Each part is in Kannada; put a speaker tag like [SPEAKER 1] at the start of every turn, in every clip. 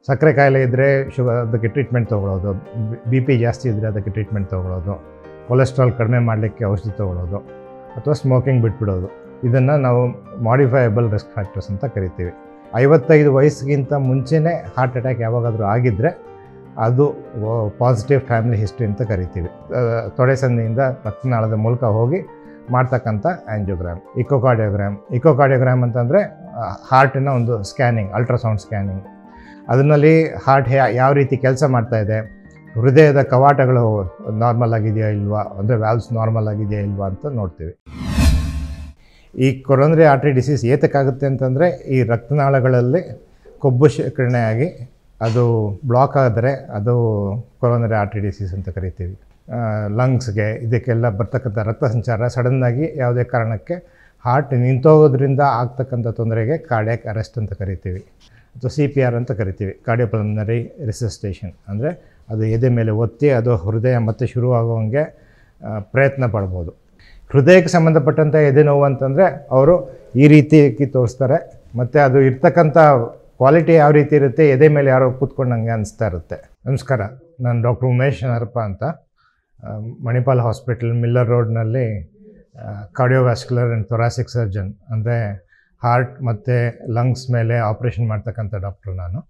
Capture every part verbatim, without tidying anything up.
[SPEAKER 1] ಸಕ್ಕರೆ ಕಾಯಿಲೆ ಇದ್ದರೆ ಶುಗರ್ ಅದಕ್ಕೆ ಟ್ರೀಟ್ಮೆಂಟ್ ತೊಗೊಳ್ಳೋದು, ಬಿ ಪಿ ಜಾಸ್ತಿ ಇದ್ದರೆ ಅದಕ್ಕೆ ಟ್ರೀಟ್ಮೆಂಟ್ ತೊಗೊಳ್ಳೋದು, ಕೊಲೆಸ್ಟ್ರಾಲ್ ಕಡಿಮೆ ಮಾಡಲಿಕ್ಕೆ ಔಷಧಿ ತೊಗೊಳ್ಳೋದು ಅಥವಾ ಸ್ಮೋಕಿಂಗ್ ಬಿಟ್ಬಿಡೋದು. ಇದನ್ನು ನಾವು ಮಾಡಿಫೈಯಬಲ್ ರಿಸ್ಕ್ ಫ್ಯಾಕ್ಟರ್ಸ್ ಅಂತ ಕರಿತೀವಿ. ಐವತ್ತೈದು ವಯಸ್ಸಿಗಿಂತ ಮುಂಚೆನೇ ಹಾರ್ಟ್ ಅಟ್ಯಾಕ್ ಯಾವಾಗಾದರೂ ಆಗಿದ್ದರೆ ಅದು ಪಾಸಿಟಿವ್ ಫ್ಯಾಮಿಲಿ ಹಿಸ್ಟ್ರಿ ಅಂತ ಕರಿತೀವಿ. ತೊಡೆ ಸಂದಿಯಿಂದ ರಕ್ತನಾಳದ ಮೂಲಕ ಹೋಗಿ ಮಾಡ್ತಕ್ಕಂಥ ಆ್ಯಂಜಿಯೋಗ್ರಾಮ್. ಇಕೋಕಾರ್ಡಿಯೋಗ್ರಾಮ್ ಇಕೋಕಾರ್ಡಿಯೋಗ್ರಾಮ್ ಅಂತಂದರೆ ಹಾರ್ಟಿನ ಒಂದು ಸ್ಕ್ಯಾನಿಂಗ್, ಅಲ್ಟ್ರಾಸೌಂಡ್ ಸ್ಕ್ಯಾನಿಂಗ್. ಅದರಲ್ಲಿ ಹಾರ್ಟ್ ಯಾವ ರೀತಿ ಕೆಲಸ ಮಾಡ್ತಾಯಿದೆ, ಹೃದಯದ ಕವಾಟಗಳು ನಾರ್ಮಲ್ ಆಗಿದೆಯಾ ಇಲ್ವಾ, ಅಂದರೆ ವ್ಯಾಲ್ವ್ಸ್ ನಾರ್ಮಲ್ ಆಗಿದೆಯಾ ಇಲ್ವಾ ಅಂತ ನೋಡ್ತೀವಿ. ಈ ಕೊರೊನರಿ ಆರ್ಟರಿ ಡಿಸೀಸ್ ಏತಕ್ಕಾಗುತ್ತೆ ಅಂತಂದರೆ ಈ ರಕ್ತನಾಳಗಳಲ್ಲಿ ಕೊಬ್ಬು ಶೇಖರಣೆಯಾಗಿ ಅದು ಬ್ಲಾಕ್ ಆದರೆ ಅದು ಕೊರೊನರಿ ಆರ್ಟರಿ ಡಿಸೀಸ್ ಅಂತ ಕರಿತೀವಿ. ಲಂಗ್ಸ್ಗೆ ಇದಕ್ಕೆಲ್ಲ ಬರ್ತಕ್ಕಂಥ ರಕ್ತ ಸಂಚಾರ ಸಡನ್ನಾಗಿ ಯಾವುದೇ ಕಾರಣಕ್ಕೆ ಹಾರ್ಟ್ ನಿಂತೋಗೋದ್ರಿಂದ ಆಗ್ತಕ್ಕಂಥ ತೊಂದರೆಗೆ ಕಾರ್ಡಿಯಾಕ್ ಅರೆಸ್ಟ್ ಅಂತ ಕರಿತೀವಿ, ಅಥವಾ ಸಿ ಪಿ ಆರ್ ಅಂತ ಕರಿತೀವಿ, ಕಾರ್ಡಿಯೋಪಲ್ಮನರಿ ರಿಸಸ್ಟೇಷನ್. ಅಂದರೆ ಅದು ಎದೆ ಮೇಲೆ ಒತ್ತಿ ಅದು ಹೃದಯ ಮತ್ತೆ ಶುರುವಾಗುವಂಗೆ ಪ್ರಯತ್ನ ಪಡ್ಬೋದು. ಹೃದಯಕ್ಕೆ ಸಂಬಂಧಪಟ್ಟಂಥ ಎದೆ ನೋವು ಅಂತಂದರೆ ಅವರು ಈ ರೀತಿ ತೋರಿಸ್ತಾರೆ, ಮತ್ತು ಅದು ಇರ್ತಕ್ಕಂಥ ಕ್ವಾಲಿಟಿ ಯಾವ ರೀತಿ ಇರುತ್ತೆ, ಎದೆ ಮೇಲೆ ಯಾರೋ ಕೂತ್ಕೊಂಡಂಗೆ ಅನಿಸ್ತಾ ಇರುತ್ತೆ. ನಮಸ್ಕಾರ, ನಾನು ಡಾಕ್ಟರ್ ಉಮೇಶ್ ನರಪ್ಪ ಅಂತ, ಮಣಿಪಾಲ್ ಹಾಸ್ಪಿಟಲ್ ಮಿಲ್ಲರ್ ರೋಡ್ನಲ್ಲಿ ಕಾರ್ಡಿಯೋವ್ಯಾಸ್ಕ್ಯುಲರ್ ಆ್ಯಂಡ್ ಥೊರಾಸಿಕ್ ಸರ್ಜನ್, ಅಂದರೆ ಹಾರ್ಟ್ ಮತ್ತು ಲಂಗ್ಸ್ ಮೇಲೆ ಆಪ್ರೇಷನ್ ಮಾಡ್ತಕ್ಕಂಥ ಡಾಕ್ಟ್ರು ನಾನು.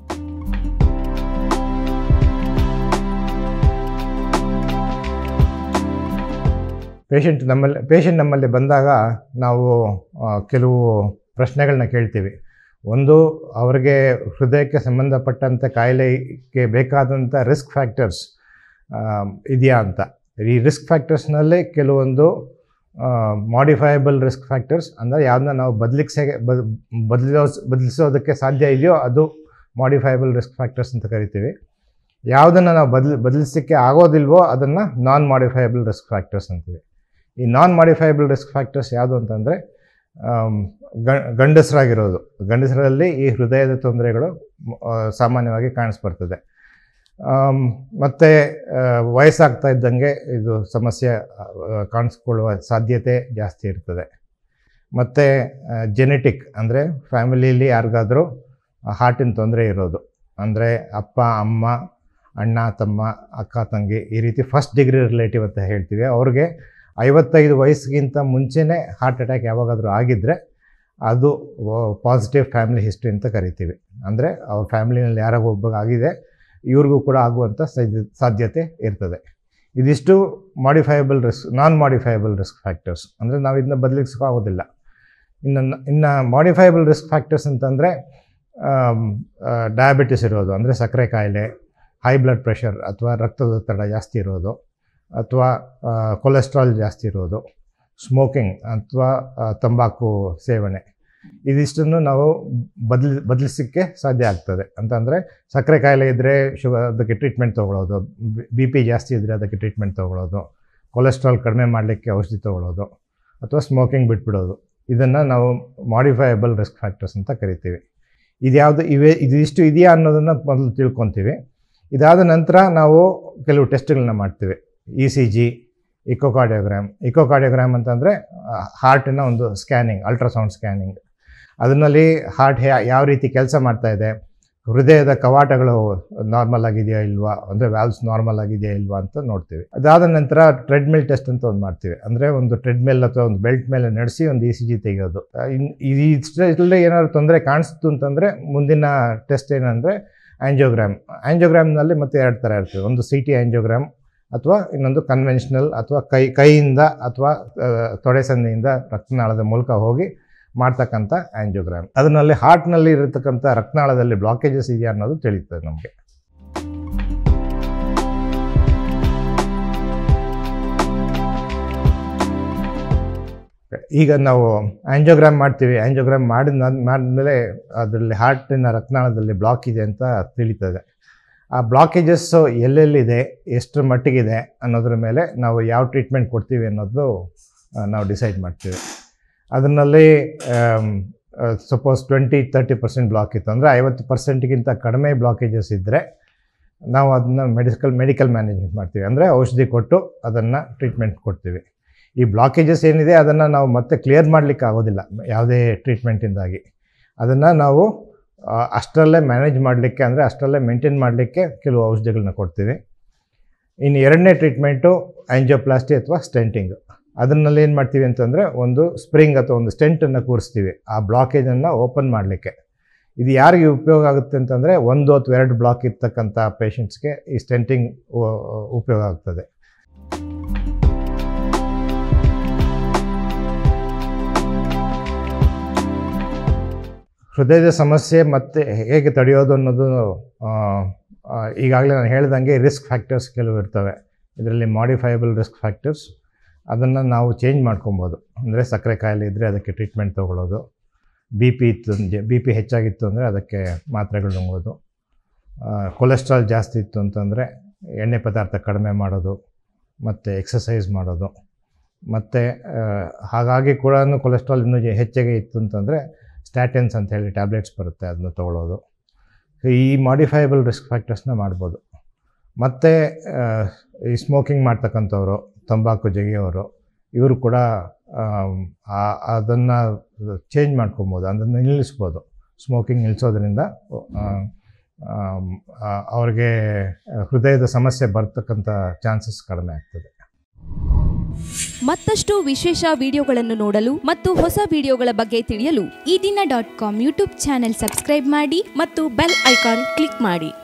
[SPEAKER 1] ಪೇಷಂಟ್ ನಮ್ಮಲ್ಲಿ ಪೇಷಂಟ್ ನಮ್ಮಲ್ಲಿ ಬಂದಾಗ ನಾವು ಕೆಲವು ಪ್ರಶ್ನೆಗಳನ್ನ ಕೇಳ್ತೀವಿ. ಒಂದು, ಅವರಿಗೆ ಹೃದಯಕ್ಕೆ ಸಂಬಂಧಪಟ್ಟಂಥ ಕಾಯಿಲೆಗೆ ಬೇಕಾದಂಥ ರಿಸ್ಕ್ ಫ್ಯಾಕ್ಟರ್ಸ್ ಇದೆಯಾ ಅಂತ. ಈ ರಿಸ್ಕ್ ಫ್ಯಾಕ್ಟರ್ಸ್ನಲ್ಲಿ ಕೆಲವೊಂದು ಮಾಡಿಫೈಯಬಲ್ ರಿಸ್ಕ್ ಫ್ಯಾಕ್ಟರ್ಸ್, ಅಂದರೆ ಯಾವುದನ್ನ ನಾವು ಬದಲಿಸೆ ಬದಲಿಸೋ ಬದಲಿಸೋದಕ್ಕೆ ಸಾಧ್ಯ ಇದೆಯೋ ಅದು ಮಾಡಿಫೈಯಬಲ್ ರಿಸ್ಕ್ ಫ್ಯಾಕ್ಟರ್ಸ್ ಅಂತ ಕರಿತೀವಿ. ಯಾವುದನ್ನು ನಾವು ಬದಲಿ ಬದಲಿಸೋಕ್ಕೆ ಆಗೋದಿಲ್ವೋ ಅದನ್ನು ನಾನ್ ಮಾಡಿಫೈಯಬಲ್ ರಿಸ್ಕ್ ಫ್ಯಾಕ್ಟರ್ಸ್ ಅಂತೀವಿ. ಈ ನಾನ್ ಮಾಡಿಫೈಯಬಲ್ ರಿಸ್ಕ್ ಫ್ಯಾಕ್ಟರ್ಸ್ ಯಾವುದು ಅಂತಂದರೆ ಗಂಡಸರಾಗಿರೋದು. ಗಂಡಸರಲ್ಲಿ ಈ ಹೃದಯದ ತೊಂದರೆಗಳು ಸಾಮಾನ್ಯವಾಗಿ ಕಾಣಿಸ್ಬರ್ತದೆ. ಮತ್ತು ವಯಸ್ಸಾಗ್ತಾ ಇದ್ದಂಗೆ ಇದು ಸಮಸ್ಯೆ ಕಾಣಿಸ್ಕೊಳ್ಳುವ ಸಾಧ್ಯತೆ ಜಾಸ್ತಿ ಇರ್ತದೆ. ಮತ್ತು ಜೆನೆಟಿಕ್, ಅಂದರೆ ಫ್ಯಾಮಿಲಿಯಲ್ಲಿ ಯಾರಿಗಾದರೂ ಹಾರ್ಟಿನ ತೊಂದರೆ ಇರೋದು, ಅಂದರೆ ಅಪ್ಪ ಅಮ್ಮ ಅಣ್ಣ ತಮ್ಮ ಅಕ್ಕ ತಂಗಿ ಈ ರೀತಿ ಫಸ್ಟ್ ಡಿಗ್ರಿ ರಿಲೇಟಿವ್ ಅಂತ ಹೇಳ್ತೀವಿ, ಅವ್ರಿಗೆ ಐವತ್ತೈದು ವಯಸ್ಸಿಗಿಂತ ಮುಂಚೆನೇ ಹಾರ್ಟ್ ಅಟ್ಯಾಕ್ ಯಾವಾಗಾದರೂ ಆಗಿದ್ದರೆ ಅದು ಪಾಸಿಟಿವ್ ಫ್ಯಾಮಿಲಿ ಹಿಸ್ಟ್ರಿ ಅಂತ ಕರಿತೀವಿ. ಅಂದರೆ ಅವ್ರ ಫ್ಯಾಮಿಲಿನಲ್ಲಿ ಯಾರಾಗ ಒಬ್ಬ ಆಗಿದೆ, ಇವ್ರಿಗೂ ಕೂಡ ಆಗುವಂಥ ಸಾಧ್ಯತೆ ಇರ್ತದೆ. ಇದಿಷ್ಟು modifiable risk non modifiable risk factors, ಅಂದರೆ ನಾವು ಇದನ್ನ ಬದಲಿಸೋಕ್ಕಾಗೋದಿಲ್ಲ. ಇನ್ನು ಇನ್ನು ಮಾಡಿಫೈಯಬಲ್ ರಿಸ್ಕ್ ಫ್ಯಾಕ್ಟರ್ಸ್ ಅಂತಂದರೆ ಡಯಾಬಿಟಿಸ್ ಇರೋದು, ಅಂದರೆ ಸಕ್ಕರೆ ಕಾಯಿಲೆ, ಹೈ ಬ್ಲಡ್ ಪ್ರೆಷರ್ ಅಥವಾ ರಕ್ತದೊತ್ತಡ ಜಾಸ್ತಿ ಇರೋದು, ಅಥವಾ ಕೊಲೆಸ್ಟ್ರಾಲ್ ಜಾಸ್ತಿ ಇರೋದು, ಸ್ಮೋಕಿಂಗ್ ಅಥವಾ ತಂಬಾಕು ಸೇವನೆ, ಇದಿಷ್ಟನ್ನು ನಾವು ಬದಲಿ ಬದಲಿಸೋಕ್ಕೆ ಸಾಧ್ಯ ಆಗ್ತದೆ. ಅಂತಂದರೆ ಸಕ್ಕರೆ ಕಾಯಿಲೆ ಇದ್ದರೆ ಶುಗರ್ ಅದಕ್ಕೆ ಟ್ರೀಟ್ಮೆಂಟ್ ತೊಗೊಳ್ಳೋದು, ಬಿ ಪಿ ಜಾಸ್ತಿ ಇದ್ದರೆ ಅದಕ್ಕೆ ಟ್ರೀಟ್ಮೆಂಟ್ ತೊಗೊಳ್ಳೋದು, ಕೊಲೆಸ್ಟ್ರಾಲ್ ಕಡಿಮೆ ಮಾಡಲಿಕ್ಕೆ ಔಷಧಿ ತೊಗೊಳ್ಳೋದು, ಅಥವಾ ಸ್ಮೋಕಿಂಗ್ ಬಿಟ್ಬಿಡೋದು. ಇದನ್ನು ನಾವು ಮಾಡಿಫೈಯಬಲ್ ರಿಸ್ಕ್ ಫ್ಯಾಕ್ಟರ್ಸ್ ಅಂತ ಕರಿತೀವಿ. ಇದ್ಯಾವುದು ಇವೆ ಇದಿಷ್ಟು ಇದೆಯಾ ಅನ್ನೋದನ್ನು ಮೊದಲು ತಿಳ್ಕೊತೀವಿ. ಇದಾದ ನಂತರ ನಾವು ಕೆಲವು ಟೆಸ್ಟ್ಗಳನ್ನ ಮಾಡ್ತೀವಿ. E C G, echocardiogram echocardiogram ಅಂತಂದರೆ ಹಾರ್ಟಿನ ಒಂದು ಸ್ಕ್ಯಾನಿಂಗ್, ಅಲ್ಟ್ರಾಸೌಂಡ್ ಸ್ಕ್ಯಾನಿಂಗ್. ಅದರಲ್ಲಿ ಹಾರ್ಟ್ ಯಾವ ರೀತಿ ಕೆಲಸ ಮಾಡ್ತಾಯಿದೆ, ಹೃದಯದ ಕವಾಟಗಳು ನಾರ್ಮಲ್ ಆಗಿದೆಯಾ ಇಲ್ವಾ, ಅಂದರೆ ವ್ಯಾಲ್ವ್ಸ್ ನಾರ್ಮಲ್ ಆಗಿದೆಯಾ ಇಲ್ವಾ ಅಂತ ನೋಡ್ತೀವಿ. ಅದಾದ ನಂತರ ಟ್ರೆಡ್ಮಿಲ್ ಟೆಸ್ಟ್ ಅಂತ ಒಂದು ಮಾಡ್ತೀವಿ, ಅಂದರೆ ಒಂದು ಟ್ರೆಡ್ಮಿಲ್ ಅಥವಾ ಒಂದು ಬೆಲ್ಟ್ ಮೇಲೆ ನಡೆಸಿ ಒಂದು ಇ ಸಿ ಜಿ ತೆಗೆಯೋದು. ಇನ್ನು ಇಷ್ಟರಲ್ಲಿ ಏನಾದ್ರು ತೊಂದರೆ ಕಾಣಿಸ್ತು ಅಂತಂದರೆ ಮುಂದಿನ ಟೆಸ್ಟ್ ಏನಂದರೆ ಆ್ಯಂಜಿಯೋಗ್ರಾಮ್. ಆ್ಯಂಜಿಯೋಗ್ರಾಮ್ನಲ್ಲಿ ಮತ್ತೆ ಎರಡು ಥರ ಇರ್ತದೆ, ಒಂದು ಸಿ ಟಿ ಆ್ಯಂಜಿಯೋಗ್ರಾಮ್ ಅಥವಾ ಇನ್ನೊಂದು ಕನ್ವೆನ್ಷನಲ್, ಅಥವಾ ಕೈ ಕೈಯಿಂದ ಅಥವಾ ತೊಡೆ ಸಂದಿಯಿಂದ ರಕ್ತನಾಳದ ಮೂಲಕ ಹೋಗಿ ಮಾಡ್ತಕ್ಕಂಥ ಆ್ಯಂಜಿಯೋಗ್ರಾಮ್. ಅದರಲ್ಲಿ ಹಾರ್ಟ್ನಲ್ಲಿ ಇರತಕ್ಕಂಥ ರಕ್ತನಾಳದಲ್ಲಿ ಬ್ಲಾಕೇಜಸ್ ಇದೆಯಾ ಅನ್ನೋದು ತಿಳಿಯುತ್ತದೆ ನಮಗೆ. ಈಗ ನಾವು ಆ್ಯಂಜಿಯೋಗ್ರಾಮ್ ಮಾಡ್ತೀವಿ. ಆ್ಯಂಜಿಯೋಗ್ರಾಮ್ ಮಾಡಿದ ಮಾಡಿದ್ಮೇಲೆ ಅದರಲ್ಲಿ ಹಾರ್ಟಿನ ರಕ್ತನಾಳದಲ್ಲಿ ಬ್ಲಾಕ್ ಇದೆ ಅಂತ ತಿಳಿತದೆ. ಆ ಬ್ಲಾಕೇಜಸ್ಸು ಎಲ್ಲೆಲ್ಲಿದೆ, ಎಷ್ಟರ ಮಟ್ಟಿಗಿದೆ ಅನ್ನೋದ್ರ ಮೇಲೆ ನಾವು ಯಾವ ಟ್ರೀಟ್ಮೆಂಟ್ ಕೊಡ್ತೀವಿ ಅನ್ನೋದು ನಾವು ಡಿಸೈಡ್ ಮಾಡ್ತೀವಿ. ಅದರಲ್ಲಿ suppose twenty thirty percent block ಇತ್ತು ಅಂದರೆ ಐವತ್ತು ಪರ್ಸೆಂಟ್ಗಿಂತ ಕಡಿಮೆ ಬ್ಲಾಕೇಜಸ್ ಇದ್ದರೆ ನಾವು ಅದನ್ನು ಮೆಡಿಕಲ್ ಮೆಡಿಕಲ್ ಮ್ಯಾನೇಜ್ಮೆಂಟ್ ಮಾಡ್ತೀವಿ, ಅಂದರೆ ಔಷಧಿ ಕೊಟ್ಟು ಅದನ್ನು ಟ್ರೀಟ್ಮೆಂಟ್ ಕೊಡ್ತೀವಿ. ಈ ಬ್ಲಾಕೇಜಸ್ ಏನಿದೆ ಅದನ್ನು ನಾವು ಮತ್ತೆ ಕ್ಲಿಯರ್ ಮಾಡಲಿಕ್ಕೆ ಆಗೋದಿಲ್ಲ ಯಾವುದೇ ಟ್ರೀಟ್ಮೆಂಟಿಂದಾಗಿ. ಅದನ್ನು ನಾವು ಅಷ್ಟರಲ್ಲೇ ಮ್ಯಾನೇಜ್ ಮಾಡಲಿಕ್ಕೆ ಅಂದರೆ ಅಷ್ಟರಲ್ಲೇ ಮೇಂಟೈನ್ ಮಾಡಲಿಕ್ಕೆ ಕೆಲವು ಔಷಧಿಗಳನ್ನ ಕೊಡ್ತೀವಿ. ಇನ್ನು ಎರಡನೇ ಟ್ರೀಟ್ಮೆಂಟು ಆಂಜಿಯೋಪ್ಲಾಸ್ಟಿ ಅಥವಾ ಸ್ಟೆಂಟಿಂಗ್. ಅದನ್ನಲ್ಲಿ ಏನು ಮಾಡ್ತೀವಿ ಅಂತಂದರೆ ಒಂದು ಸ್ಪ್ರಿಂಗ್ ಅಥವಾ ಒಂದು ಸ್ಟೆಂಟನ್ನು ಕೂರಿಸ್ತೀವಿ ಆ ಬ್ಲಾಕೇಜನ್ನು ಓಪನ್ ಮಾಡಲಿಕ್ಕೆ. ಇದು ಯಾರಿಗೆ ಉಪಯೋಗ ಆಗುತ್ತೆ ಅಂತಂದರೆ ಒಂದು ಅಥವಾ ಎರಡು ಬ್ಲಾಕ್ ಇರ್ತಕ್ಕಂಥ ಪೇಷಂಟ್ಸ್ಗೆ ಈ ಸ್ಟೆಂಟಿಂಗ್ ಉಪಯೋಗ ಆಗ್ತದೆ. ಹೃದಯದ ಸಮಸ್ಯೆ ಮತ್ತು ಹೇಗೆ ತಡೆಯೋದು ಅನ್ನೋದು ಈಗಾಗಲೇ ನಾನು ಹೇಳ್ದಂಗೆ ರಿಸ್ಕ್ ಫ್ಯಾಕ್ಟರ್ಸ್ ಕೆಲವು ಇರ್ತವೆ. ಇದರಲ್ಲಿ ಮಾಡಿಫೈಯಬಲ್ ರಿಸ್ಕ್ ಫ್ಯಾಕ್ಟರ್ಸ್, ಅದನ್ನು ನಾವು ಚೇಂಜ್ ಮಾಡ್ಕೊಬೋದು. ಅಂದರೆ ಸಕ್ಕರೆ ಕಾಯಿಲೆ ಇದ್ದರೆ ಅದಕ್ಕೆ ಟ್ರೀಟ್ಮೆಂಟ್ ತೊಗೊಳ್ಳೋದು, ಬಿ ಪಿ ಇತ್ತು ಬಿ ಪಿ ಹೆಚ್ಚಾಗಿತ್ತು ಅಂದರೆ ಅದಕ್ಕೆ ಮಾತ್ರೆಗಳು ನುಂಗೋದು, ಕೊಲೆಸ್ಟ್ರಾಲ್ ಜಾಸ್ತಿ ಇತ್ತು ಅಂತಂದರೆ ಎಣ್ಣೆ ಪದಾರ್ಥ ಕಡಿಮೆ ಮಾಡೋದು ಮತ್ತು ಎಕ್ಸಸೈಸ್ ಮಾಡೋದು. ಮತ್ತು ಹಾಗಾಗಿ ಕೂಡ ಕೊಲೆಸ್ಟ್ರಾಲ್ ಇನ್ನೂ ಹೆಚ್ಚಿಗೆ ಇತ್ತು ಅಂತಂದರೆ ಸ್ಟ್ಯಾಟಿನ್ಸ್ ಅಂತ ಹೇಳಿ ಟ್ಯಾಬ್ಲೆಟ್ಸ್ ಬರುತ್ತೆ, ಅದನ್ನು ತೊಗೊಳ್ಳೋದು. ಈ ಮಾಡಿಫೈಯಬಲ್ ರಿಸ್ಕ್ ಫ್ಯಾಕ್ಟರ್ಸ್ನ ಮಾಡ್ಬೋದು. ಮತ್ತು ಈ ಸ್ಮೋಕಿಂಗ್ ಮಾಡ್ತಕ್ಕಂಥವ್ರು, ತಂಬಾಕು ಜಗಿಯೋರು, ಇವರು ಕೂಡ ಅದನ್ನು ಚೇಂಜ್ ಮಾಡ್ಕೊಬೋದು, ಅದನ್ನು ನಿಲ್ಲಿಸ್ಬೋದು. ಸ್ಮೋಕಿಂಗ್ ನಿಲ್ಲಿಸೋದ್ರಿಂದ ಅವ್ರಿಗೆ ಹೃದಯದ ಸಮಸ್ಯೆ ಬರ್ತಕ್ಕಂಥ ಚಾನ್ಸಸ್ ಕಡಿಮೆ ಆಗ್ತದೆ.
[SPEAKER 2] ಮತ್ತಷ್ಟು ವಿಶೇಷ ವಿಡಿಯೋಗಳನ್ನು ನೋಡಲು ಮತ್ತು ಹೊಸ ವಿಡಿಯೋಗಳ ಬಗ್ಗೆ ತಿಳಿಯಲು Eedina dot com YouTube channel subscribe ಮಾಡಿ ಮತ್ತು ಬೆಲ್ ಐಕಾನ್ ಕ್ಲಿಕ್ ಮಾಡಿ.